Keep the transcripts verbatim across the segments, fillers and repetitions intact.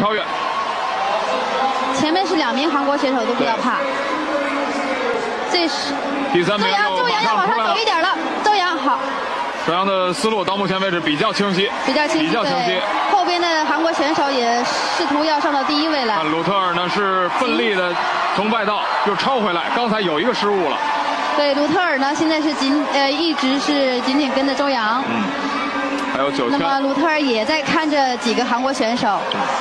超越。 前面是两名韩国选手都比较怕。这是第三名周洋，周洋要往上走一点了。周洋好。 周洋的思路到目前为止比较清晰， 比较清晰， 比较清晰。 后边的韩国选手也试图要上到第一位来。 鲁特尔呢是奋力的从外道又超回来，刚才有一个失误了。 对，鲁特尔呢现在是紧呃一直是紧紧跟着周洋。 嗯。还有九圈。 那么鲁特尔也在看着几个韩国选手。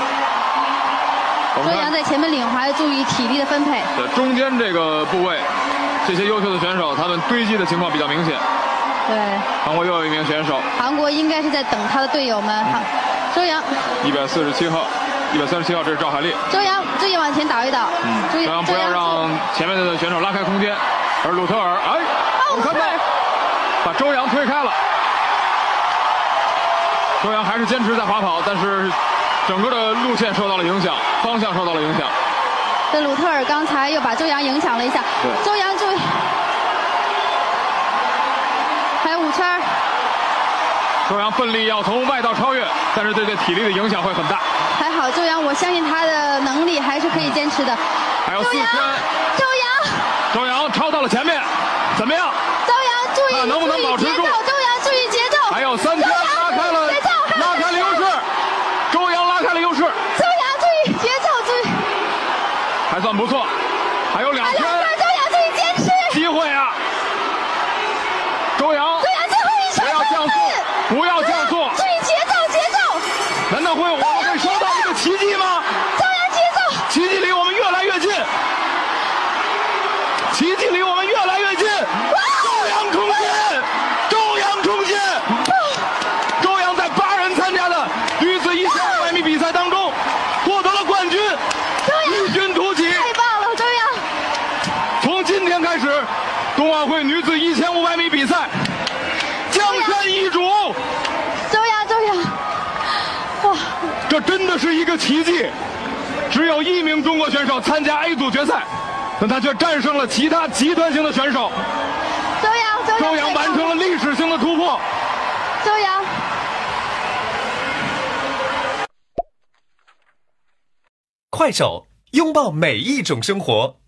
周洋在前面领滑，注意体力的分配。 对，中间这个部位，这些优秀的选手，他们堆积的情况比较明显。 对。 韩国又有一名选手。 韩国应该是在等他的队友们。好，周洋。 一百四十七号，一百三十七号，这是赵海丽。 周洋，注意往前倒一倒。 嗯。周洋不要让前面的选手拉开空间，而鲁特尔，哎，我看到把周洋推开了。周洋还是坚持在滑跑，但是整个的路线受到了影响，方向受到了影响。 这鲁特尔刚才又把周洋影响了一下。周洋注意，还有五圈。 周洋奋力要从外道超越，但是对这体力的影响会很大。 还好，周洋，我相信他的能力还是可以坚持的。 还有四圈。 周洋， 周洋超到了前面，怎么样？ 周洋注意， 看能不能保持住。 周洋注意节奏。 还有三圈，拉开了，拉开了优势。周洋拉开了优势。 周洋注意节奏，注意。 还算不错，还有两圈。 周洋注意坚持。 机会啊！周洋。 周洋最后一圈。 不要降速，不要降速。 注意节奏，节奏。 难道会我们会收到一个奇迹吗？ 周洋节奏。 奇迹离我们越来越近。奇迹离我们越来越近。周洋冲线，周洋冲线。周洋在八人参加的女子一千五百米比赛当中获得了冠军，异军突起。 太棒了，周洋！ 从今天开始，冬奥会女子一千五百米比赛江山易主。 周洋，周洋，哇！ 这真的是一个奇迹。只有一名中国选手参加 A 组决赛，但他却战胜了其他极端型的选手。 周洋，周洋， 周洋完成了历史性的突破。 周洋。 快手，拥抱每一种生活。